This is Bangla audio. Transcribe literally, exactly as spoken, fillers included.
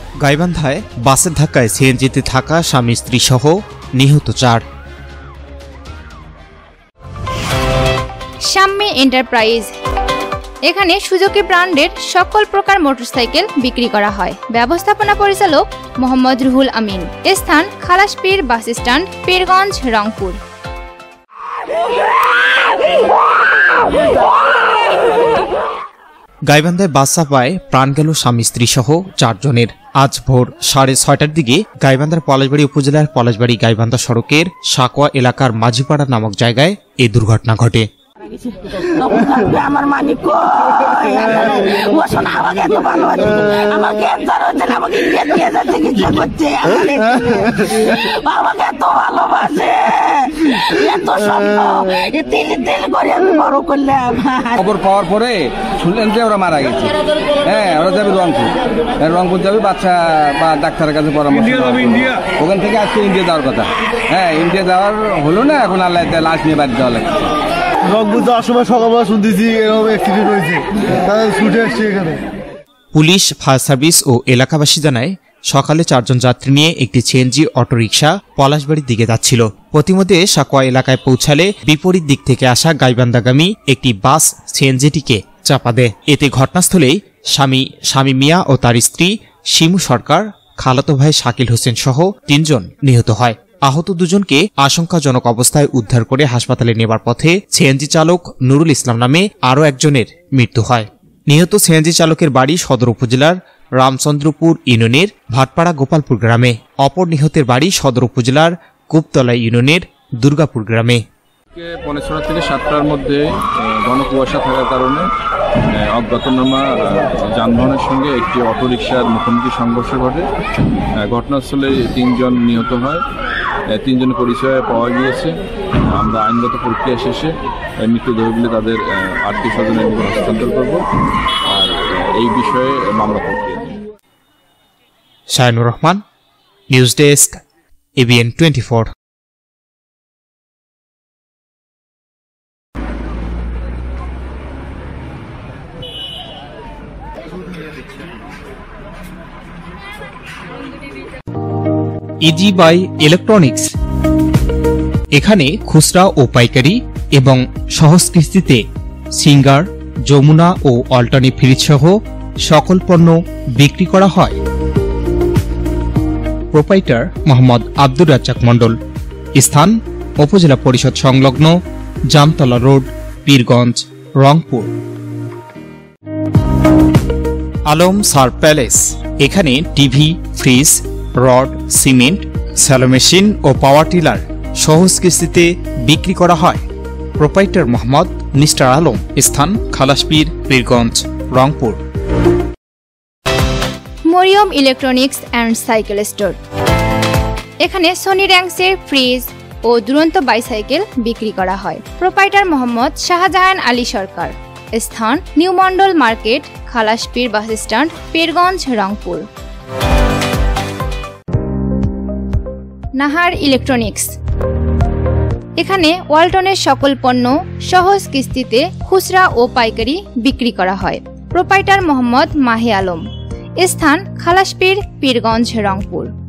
গাইবান্ধায় বাসের ধাক্কায় সিএনজিতে থাকা স্বামী স্ত্রী সহ নিহত চার। শাম্মী এন্টারপ্রাইজ, এখানে সুজুকি ব্র্যান্ডের সকল প্রকার মোটরসাইকেল বিক্রি করা হয়। ব্যবস্থাপনা পরিচালক মোহাম্মদ রুহুল আমিন। স্থান খালাসপীর বাস স্ট্যান্ড, পীরগঞ্জ, রংপুর। গাইবান্ধায় বাস চাপায় প্রাণ গেল স্বামী স্ত্রী সহ চারজনের। আজ ভোর সাড়ে ছয়টার দিকে গাইবান্ধার পলাশবাড়ী উপজেলার পলাশবাড়ী গাইবান্ধা সড়কের সাকোয়া এলাকার মাঝিপাড়া নামক জায়গায় এই দুর্ঘটনা ঘটে। আমার মানিক আমাকে এত ভালোবাসে, আমার ক্যান্সার হচ্ছে না, আমাকে চিকিৎসা করছে, আমাকে এত ভালোবাসে, এত স্বপ্ন তেল তেল করে আমি বড় করলাম। খবর পাওয়ার পরে শুনলেন যে ওরা মারা গেছে। হ্যাঁ, ওরা যাবে রংপুর, রংপুর যাবে বাচ্চা বা ডাক্তারের কাছে পরামর্শ। ওখান থেকে আজকে ইন্ডিয়া যাওয়ার কথা। হ্যাঁ, ইন্ডিয়া যাওয়ার হলো না, এখন আল্লাহ লাশ নিয়ে বাড়ি যাওয়া লাগছে। রংপুর যাওয়ার সময় সকালবেলা শুনতেছি এরকম অ্যাক্সিডেন্ট হয়েছে, তাদের ছুটে আসছে এখানে। পুলিশ, ফায়ার সার্ভিস ও এলাকাবাসী জানায় সকালে চারজন যাত্রী নিয়ে একটি সিএনজি অটোরিকশা পলাশবাড়ির দিকে যাচ্ছিল। প্রতিমধ্যে সাকোয়া এলাকায় পৌঁছালে বিপরীত দিক থেকে আসা গাইবান্ধাগামী একটি বাস সিএনজিটিকে চাপা দেয়। এতে ঘটনাস্থলেই স্বামী স্বামী মিয়া ও তার স্ত্রী শিমু সরকার, খালাতো ভাই শাকিল হোসেন সহ তিনজন নিহত হয়। আহত দুজনকে আশঙ্কাজনক অবস্থায় উদ্ধার করে হাসপাতালে নেবার পথে সিএনজি চালক নুরুল ইসলাম নামে আরও একজনের মৃত্যু হয়। নিহত সিএনজি চালকের বাড়ি সদর উপজেলার রামচন্দ্রপুর ইউনিয়নের ভাটপাড়া গোপালপুর গ্রামে। অপর নিহতের বাড়ি সদর উপজেলার কুপতলা ইউনিয়নের দুর্গাপুর গ্রামে। পৌনে ছটা থেকে সাতটার মধ্যে ঘন কুয়াশা থাকার কারণে অজ্ঞাতনামা যানবাহনের সঙ্গে একটি অটোরিকশার মুখোমুখি সংঘর্ষ ঘটে। ঘটনাস্থলে তিনজন নিহত হয়, তিনজনের পরিচয় পাওয়া গিয়েছে। আমরা আইনগত প্রক্রিয়া শেষে মৃতদেহগুলি তাদের আত্মীয় স্বজনের নিকট হস্তান্তর করব আর এই বিষয়ে মামলা প্রক্রিয়া। Shaynur Rahman, news desk, ABN twenty four. Easy buy electronics, এখানে খুচরা ও পাইকারি এবং সহজ কিস্তিতে সিঙ্গার, যমুনা ও অল্টারনেটিভ ফ্রিজ সহ সকল পণ্য বিক্রি করা হয়। প্রোপাইটার মোহাম্মদ আব্দুর রাজ্জাক মণ্ডল। স্থান উপজেলা পরিষদ সংলগ্ন জামতলা রোড, পীরগঞ্জ, রংপুর। আলম সার প্যালেস, এখানে TV, fridge, rod, cement, shallow machine ও পাওয়ার টিলার সহজ কিস্তিতে বিক্রি করা হয়। Proprietor Mohammad mister Alam. স্থান Khalaspir, Pirganj, Rangpur. Mariam electronics and cycle store, এখানে সোনি র্যাঙ্কসের ফ্রিজ ও দুরন্ত বাইসাইকেল বিক্রি করা হয়। প্রোপাইটার মোহাম্মদ শাহজাহান আলী সরকার। স্থান new Mondal market, Khalaspir bus stand, Pirganj, Rangpur. Nahar electronics, এখানে ওয়ালটনের সকল পণ্য সহজ কিস্তিতে খুচরা ও পাইকারি বিক্রি করা হয়। প্রোপাইটার মোহাম্মদ মাহি আলম। স্থান খালাসপীর, পীরগঞ্জ, রংপুর।